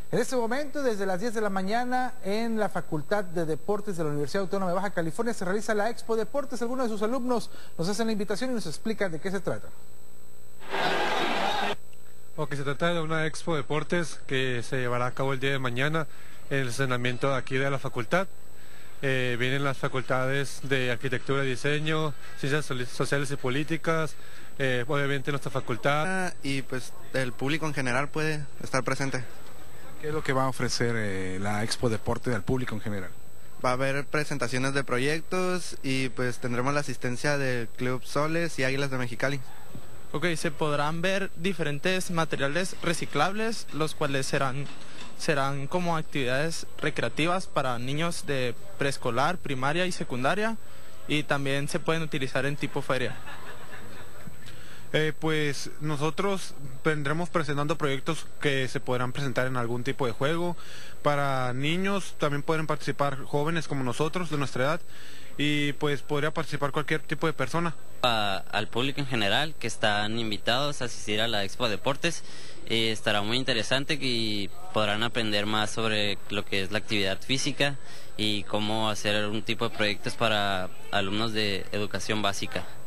En este momento, desde las 10 de la mañana, en la Facultad de Deportes de la Universidad Autónoma de Baja California se realiza la Expo Deportes. Algunos de sus alumnos nos hacen la invitación y nos explican de qué se trata. Se trata de una Expo Deportes que se llevará a cabo el día de mañana en el estacionamiento aquí de la facultad. Vienen las facultades de Arquitectura y Diseño, Ciencias Sociales y Políticas, obviamente nuestra facultad. Y pues el público en general puede estar presente. ¿Qué es lo que va a ofrecer la Expo Deporte al público en general? Va a haber presentaciones de proyectos y pues tendremos la asistencia del Club Soles y Águilas de Mexicali. Se podrán ver diferentes materiales reciclables, los cuales serán como actividades recreativas para niños de preescolar, primaria y secundaria, y también se pueden utilizar en tipo feria. Pues nosotros vendremos presentando proyectos que se podrán presentar en algún tipo de juego. Para niños también pueden participar jóvenes como nosotros, de nuestra edad, y pues podría participar cualquier tipo de persona. Al público en general que están invitados a asistir a la Expo Deportes, estará muy interesante y podrán aprender más sobre lo que es la actividad física y cómo hacer un tipo de proyectos para alumnos de educación básica.